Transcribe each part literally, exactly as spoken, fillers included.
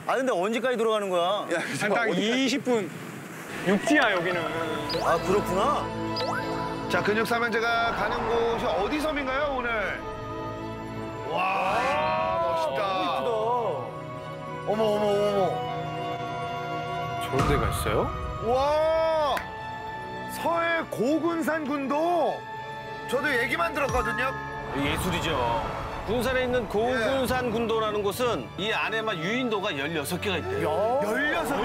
아 근데 언제까지 들어가는 거야? 야, 한 딱 이십 분. 육지야 여기는. 아 그렇구나. 자, 근육 삼형제가 가는 곳이 어디 섬인가요, 오늘? 와, 멋있다. 예쁘다. 어머, 어머, 어머. 저런 데가 있어요? 와, 서해 고군산 군도. 저도 얘기만 들었거든요. 예술이죠. 군산에 있는 고군산 군도라는 곳은 이 안에만 유인도가 열여섯 개가 있대요. 열여섯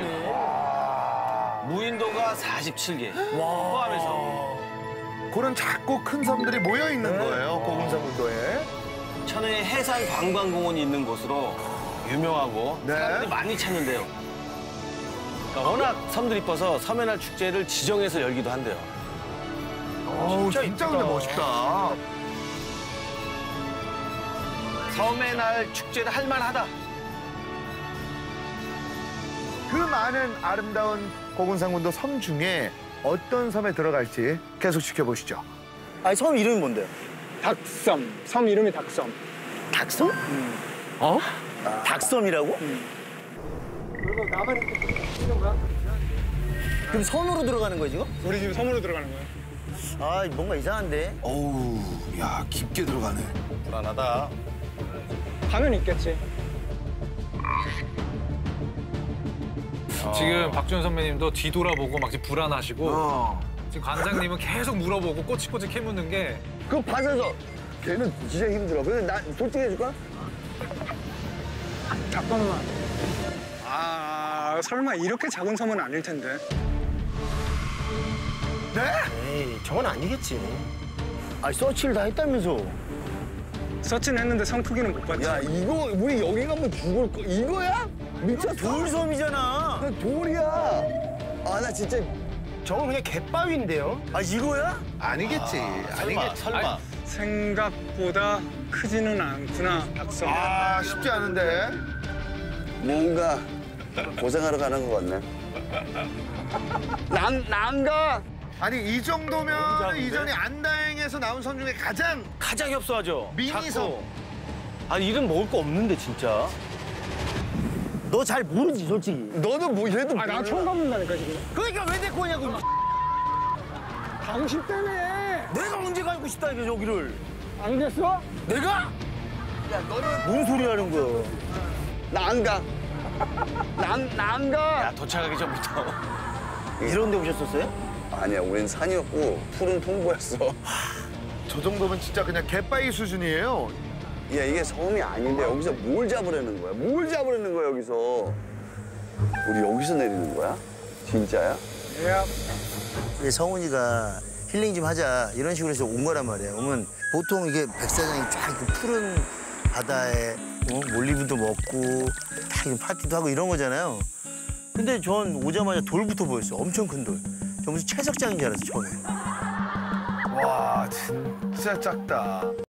개요. 무인도가 사십칠 개 포함해서. 그런 작고 큰 섬들이 모여 있는 거예요, 고군산 군도에. 천혜의 해상 관광공원이 있는 곳으로 유명하고 네. 사람들이 많이 찾는데요. 그러니까 워낙 섬들이 이뻐서 섬의 날 축제를 지정해서 열기도 한대요. 어우, 진짜 근데 멋있다. 섬의 날 축제를 할 만하다. 그 많은 아름다운 고군산 군도 섬 중에 어떤 섬에 들어갈지 계속 지켜보시죠. 아니 섬 이름이 뭔데요? 닭섬. 섬 이름이 닭섬. 닭섬? 어? 닭섬이라고? 그리고 나만 이렇게 뛰는 거야? 그럼 섬으로 들어가는 거야 지금? 우리 지금 섬으로 들어가는 거야. 아 뭔가 이상한데? 어우, 야, 깊게 들어가네. 불안하다. 가면 있겠지. 지금 박준 선배님도 뒤돌아보고 막 지금 불안하시고 어. 지금 관장님은 계속 물어보고 꼬치꼬치 캐묻는 게 그 받아서 걔는 진짜 힘들어. 근데 나 솔직히 해줄까? 잠깐만. 아 설마 이렇게 작은 섬은 아닐 텐데. 네? 에이 저건 아니겠지. 아니 서치를 다 했다면서. 서치는 했는데 섬 크기는 못 봤지. 야 이거 우리 여기 가면 죽을 거 이거야? 미쳤어. 돌섬이잖아. 그 돌이야. 아 나 진짜 저건 그냥 갯바위인데요? 아 이거야? 아니겠지. 설마, 아니겠지. 설마. 생각보다 크지는 않구나 닭섬. 아, 쉽지 않은데. 뭔가 고생하러 가는 것 같네. 난 난가. 아니, 이 정도면 이전에 안다행에서 나온 섬 중에 가장 가장 협소하죠. 미니 작고. 섬. 아니 이름 먹을 거 없는데 진짜. 너 잘 모르지 솔직히. 너도 뭐 얘도 아 나 처음 가본다니까 지금. 그러니까 왜 데리고 오냐고. 가고 싶다며. 내가 언제 가고 싶다 이게 여기를. 알겠어? 내가? 야 너는 뭔 소리 하는 거야? 나 안 가. 난나안 가. 야 도착하기 전부터. 이런 데 오셨었어요? 아니야, 우린 산이었고 푸른 통보였어. 저 정도면 진짜 그냥 갯바위 수준이에요. 야, 이게 섬이 아닌데 여기서 뭘 잡으려는 거야? 뭘 잡으려는 거야, 여기서? 우리 여기서 내리는 거야? 진짜야? 야. 이제 성훈이가 힐링 좀 하자 이런 식으로 해서 온 거란 말이야. 오면 보통 이게 백사장이 쫙 그 푸른 바다에 어? 몰리브도 먹고 다 이런 파티도 하고 이런 거잖아요. 근데 전 오자마자 돌부터 보였어. 엄청 큰 돌. 저 무슨 채석장인 줄 알았어 처음에. 와, 진짜 작다.